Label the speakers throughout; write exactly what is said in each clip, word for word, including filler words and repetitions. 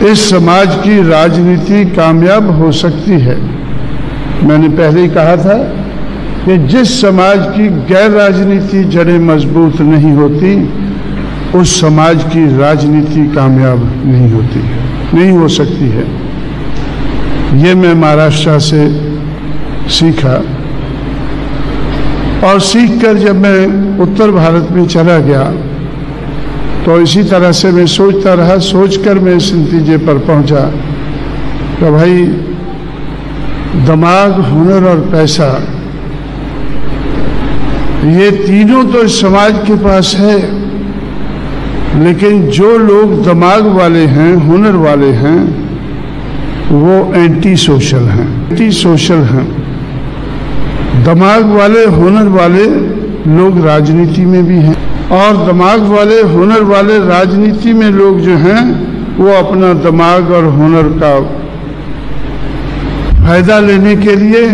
Speaker 1: इस समाज की राजनीति कामयाब हो सकती है। मैंने पहले ही कहा था कि जिस समाज की गैर राजनीति जड़ें मजबूत नहीं होती, उस समाज की राजनीति कामयाब नहीं होती, नहीं हो सकती है। ये मैं महाराष्ट्र से सीखा, और सीखकर जब मैं उत्तर भारत में चला गया तो इसी तरह से मैं सोचता रहा। सोचकर मैं इस नतीजे पर पहुंचा कि भाई दिमाग, हुनर और पैसा, ये तीनों तो इस समाज के पास है, लेकिन जो लोग दिमाग वाले हैं, हुनर वाले हैं, वो एंटी सोशल हैं, एंटी सोशल हैं। दिमाग वाले, हुनर वाले लोग राजनीति में भी हैं, और दिमाग वाले, हुनर वाले राजनीति में लोग जो हैं वो अपना दिमाग और हुनर का फायदा लेने के लिए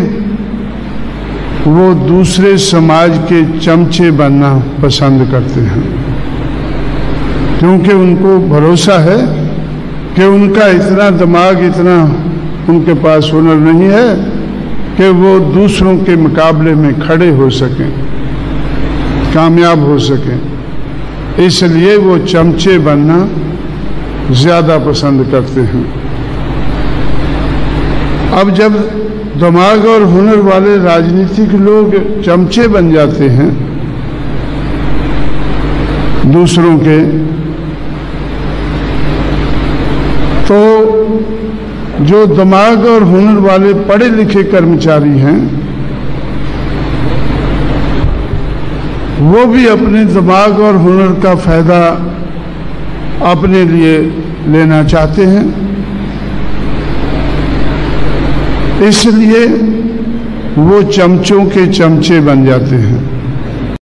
Speaker 1: वो दूसरे समाज के चमचे बनना पसंद करते हैं, क्योंकि उनको भरोसा है कि उनका इतना दिमाग, इतना उनके पास हुनर नहीं है कि वो दूसरों के मुकाबले में खड़े हो सकें, कामयाब हो सकें। इसलिए वो चमचे बनना ज़्यादा पसंद करते हैं। अब जब दिमाग और हुनर वाले राजनीतिक लोग चमचे बन जाते हैं दूसरों के, तो जो दिमाग और हुनर वाले पढ़े लिखे कर्मचारी हैं वो भी अपने दिमाग और हुनर का फायदा अपने लिए लेना चाहते हैं। इसलिए वो चमचों के चमचे बन जाते हैं।